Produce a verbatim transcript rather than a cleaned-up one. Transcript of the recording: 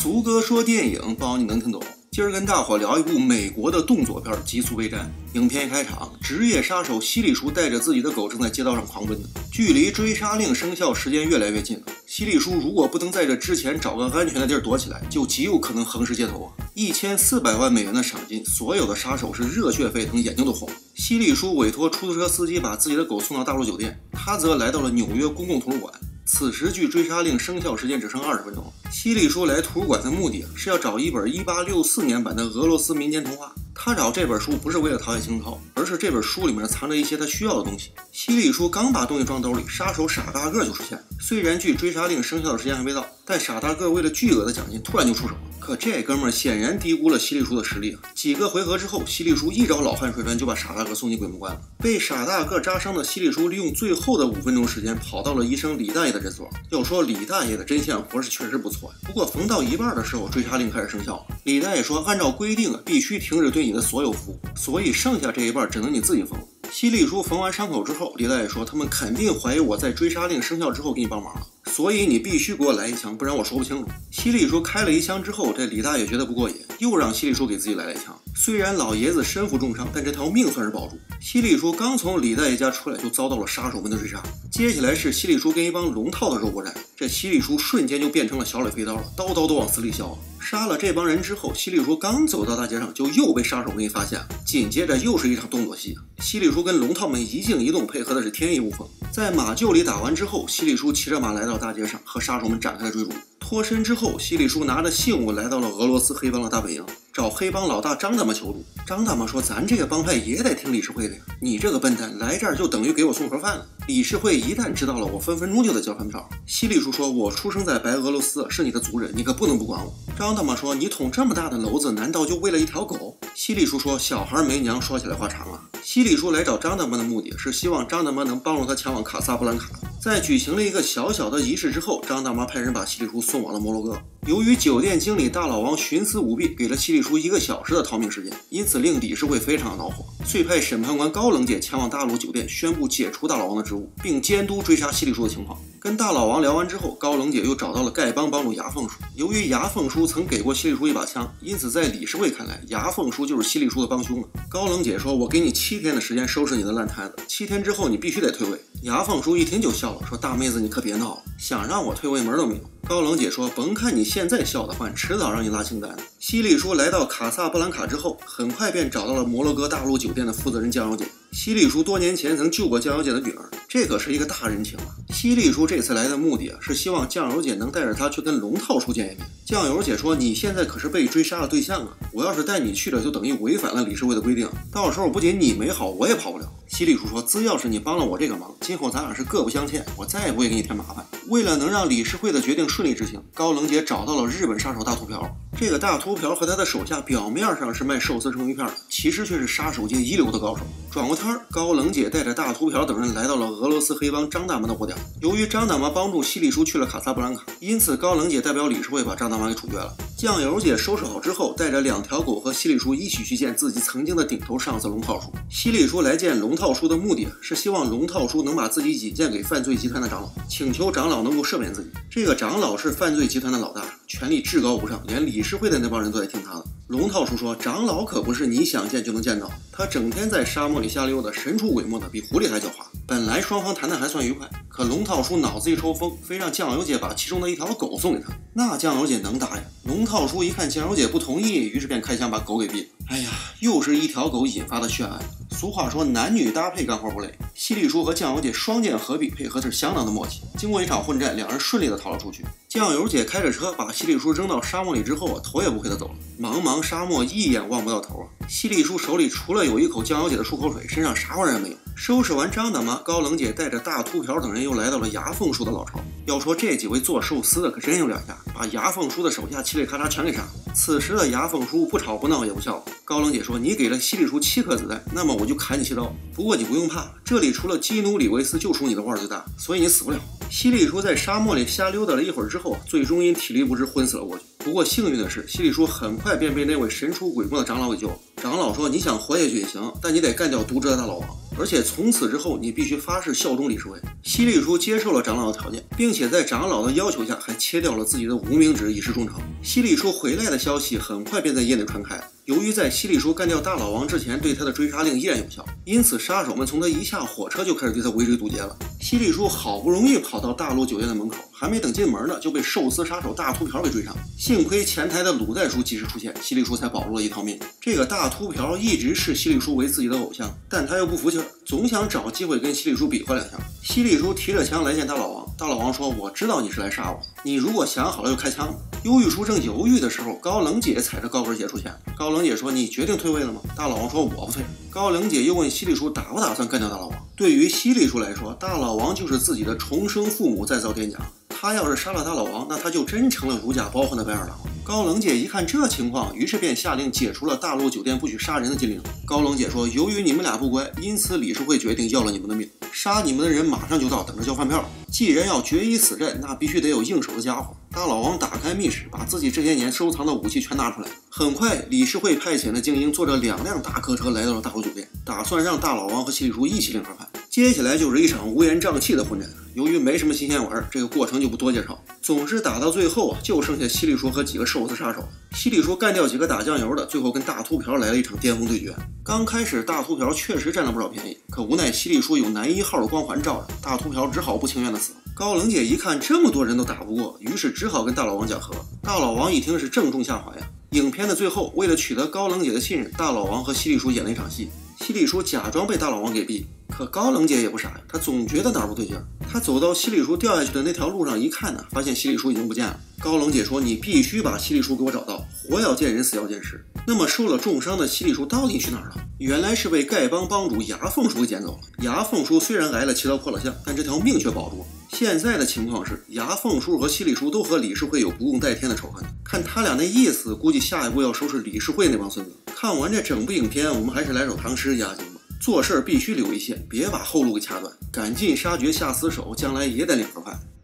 俗哥说电影，包你能听懂。今儿跟大伙聊一部美国的动作片《极速备战》。影片一开场，职业杀手西里叔带着自己的狗正在街道上狂奔呢。距离追杀令生效时间越来越近了。西里叔如果不能在这之前找个安全的地儿躲起来，就极有可能横尸街头啊！一千四百万美元的赏金，所有的杀手是热血沸腾，眼睛都红。西里叔委托出租车司机把自己的狗送到大陆酒店，他则来到了纽约公共图书馆。此时距追杀令生效时间只剩二十分钟了。西里叔来图书馆的目的是要找一本一八六四年版的俄罗斯民间童话。他找这本书不是为了陶冶情操，而是这本书里面藏着一些他需要的东西。西里叔刚把东西装兜里，杀手傻大个就出现了。虽然距追杀令生效的时间还没到，但傻大个为了巨额的奖金突然就出手了。可这哥们儿显然低估了西里叔的实力啊！几个回合之后，西里叔一招老汉摔砖就把傻大个送进鬼门关了。被傻大个扎伤的西里叔利用最后的五分钟时间跑到了医生李大爷的诊所。要说李大爷的针线活是确实不错呀，不过缝到一半的时候，追杀令开始生效了。李大爷说，按照规定啊，必须停止对你的所有服务，所以剩下这一半只能你自己缝。西里叔缝完伤口之后，李大爷说，他们肯定怀疑我在追杀令生效之后给你帮忙了，所以你必须给我来一枪，不然我说不清楚。西里叔开了一枪之后，这李大爷觉得不过瘾，又让西里叔给自己来了一枪。虽然老爷子身负重伤，但这条命算是保住。西里叔刚从李大爷家出来，就遭到了杀手们的追杀。接下来是西里叔跟一帮龙套的肉搏战，这西里叔瞬间就变成了小李飞刀了，刀刀都往死里削。杀了这帮人之后，西里叔刚走到大街上，就又被杀手们给发现了。紧接着又是一场动作戏，西里叔跟龙套们一静一动，配合的是天衣无缝。在马厩里打完之后，西里叔骑着马来到大街上，和杀手们展开了追逐。脱身之后，西里叔拿着信物来到了俄罗斯黑帮的大本营，找黑帮老大张大妈求助。张大妈说，咱这个帮派也得听理事会的呀，你这个笨蛋来这儿就等于给我送盒饭了，理事会一旦知道了，我分分钟就得交传票。西里叔说，我出生在白俄罗斯，是你的族人，你可不能不管我。张大妈说，你捅这么大的篓子，难道就为了一条狗？西里叔说，小孩没娘，说起来话长啊。西里叔来找张大妈的目的是希望张大妈能帮助他前往卡萨布兰卡。在举行了一个小小的仪式之后，张大妈派人把西里叔送往了摩洛哥。由于酒店经理大老王徇私舞弊，给了西里叔一个小时的逃命时间，因此令理事会非常恼火，遂派审判官高冷姐前往大陆酒店，宣布解除大老王的职务，并监督追杀西里叔的情况。跟大老王聊完之后，高冷姐又找到了丐帮帮主牙凤叔。由于牙凤叔曾给过西里叔一把枪，因此在理事会看来，牙凤叔就是西里叔的帮凶啊。高冷姐说，我给你七天的时间收拾你的烂摊子，七天之后你必须得退位。牙凤叔一听就笑了，说，大妹子你可别闹了，想让我退位门都没有。高冷姐说，甭看你现在笑得欢，迟早让你拉清单。西里叔来到卡萨布兰卡之后，很快便找到了摩洛哥大陆酒店的负责人酱油姐。西里叔多年前曾救过酱油姐的女儿，这可是一个大人情啊。西里叔这次来的目的啊，是希望酱油姐能带着他去跟龙套叔见一面。酱油姐说，你现在可是被追杀的对象啊，我要是带你去了，就等于违反了理事会的规定，到时候不仅你没好，我也跑不了。西里叔说，只要是你帮了我这个忙，今后咱俩是各不相欠，我再也不会给你添麻烦。为了能让理事会的决定顺利执行，高冷姐找到了日本杀手大秃瓢。这个大秃瓢和他的手下表面上是卖寿司生鱼片，其实却是杀手界一流的高手。转过摊儿，高冷姐带着大秃瓢等人来到了俄罗斯黑帮张大妈的窝点。由于张大妈帮助西里叔去了卡萨布兰卡，因此高冷姐代表理事会把张大妈给处决了。酱油姐收拾好之后，带着两条狗和西里叔一起去见自己曾经的顶头上司龙套叔。西里叔来见龙套叔的目的是希望龙套叔能把自己引荐给犯罪集团的长老，请求长老能够赦免自己。这个长老是犯罪集团的老大，权力至高无上，连理事会的那帮人都在听他的。龙套叔说，长老可不是你想见就能见到，他整天在沙漠里瞎溜达，神出鬼没的，比狐狸还狡猾。本来双方谈的还算愉快，可龙套叔脑子一抽风，非让酱油姐把其中的一条狗送给他。那酱油姐能答应？龙套叔一看酱油姐不同意，于是便开枪把狗给毙了。哎呀，又是一条狗引发的血案。俗话说，男女搭配干活不累。西里叔和酱油姐双剑合璧，配合是相当的默契。经过一场混战，两人顺利的逃了出去。酱油姐开着车把西里叔扔到沙漠里之后啊，头也不回的走了。茫茫沙漠一眼望不到头啊。西里叔手里除了有一口酱油姐的漱口水，身上啥玩意儿也没有。收拾完张大妈，高冷姐带着大秃瓢等人又来到了牙凤叔的老巢。要说这几位做寿司的可真有两下，把牙凤叔的手下嘁里咔嚓全给杀了。此时的牙凤叔不吵不闹也不笑。高冷姐说，你给了西里叔七颗子弹，那么我就砍你七刀。不过你不用怕，这里除了基努里维斯，就属你的腕儿最大，所以你死不了。西里叔在沙漠里瞎溜达了一会儿之后，最终因体力不支昏死了过去。 不过幸运的是，西里叔很快便被那位神出鬼没的长老给救了。长老说：“你想活下去也行，但你得干掉渎职的大老王，而且从此之后你必须发誓效忠理事会。”西里叔接受了长老的条件，并且在长老的要求下还切掉了自己的无名指以示忠诚。西里叔回来的消息很快便在业内传开了。由于在西里叔干掉大老王之前对他的追杀令依然有效，因此杀手们从他一下火车就开始对他围追堵截了。西里叔好不容易跑到大陆酒店的门口，还没等进门呢，就被寿司杀手大秃瓢给追上。幸亏前台的鲁代叔及时出现，西里叔才保住了一条命。这个大秃瓢一直视西里叔为自己的偶像，但他又不服气，总想找机会跟西里叔比划两下。西里叔提着枪来见大老王，大老王说：“我知道你是来杀我，你如果想好了就开枪。”忧郁叔正犹豫的时候，高冷姐踩着高跟鞋出现。高冷姐说：“你决定退位了吗？”大老王说：“我不退。”高冷姐又问西里叔打不打算干掉大老王。对于西里叔来说，大老王就是自己的重生父母再造爹娘，他要是杀了大老王，那他就真成了如假包换的白眼狼。高冷姐一看这情况，于是便下令解除了大陆酒店不许杀人的禁令。高冷姐说：“由于你们俩不乖，因此理事会决定要了你们的命，杀你们的人马上就到，等着交饭票。既然要决一死战，那必须得有应手的家伙。”大老王打开密室，把自己这些年收藏的武器全拿出来。很快，理事会派遣的精英坐着两辆大客车来到了大陆酒店，打算让大老王和西里叔一起领盒饭。接下来就是一场乌烟瘴气的混战。由于没什么新鲜玩，这个过程就不多介绍。总之打到最后啊，就剩下西里叔和几个寿司杀手了。西里叔干掉几个打酱油的，最后跟大秃瓢来了一场巅峰对决。刚开始大秃瓢确实占了不少便宜，可无奈西里叔有男一号的光环罩着，大秃瓢只好不情愿的死。高冷姐一看这么多人都打不过，于是只好跟大老王讲和。大老王一听是正中下怀呀。影片的最后，为了取得高冷姐的信任，大老王和西里叔演了一场戏。西里叔假装被大老王给逼，可高冷姐也不傻呀，她总觉得哪儿不对劲儿。她走到西里叔掉下去的那条路上一看呢，发现西里叔已经不见了。高冷姐说：“你必须把西里叔给我找到，活要见人，死要见尸。”那么受了重伤的西里叔到底去哪儿了？原来是被丐帮帮主牙凤叔给捡走了。牙凤叔虽然挨了七刀破了相，但这条命却保住了。现在的情况是，牙凤叔和西里叔都和理事会有不共戴天的仇恨。看他俩那意思，估计下一步要收拾理事会那帮孙子。看完这整部影片，我们还是来首唐诗压惊吧。做事必须留一线，别把后路给掐断。赶尽杀绝下死手，将来也得领盒饭。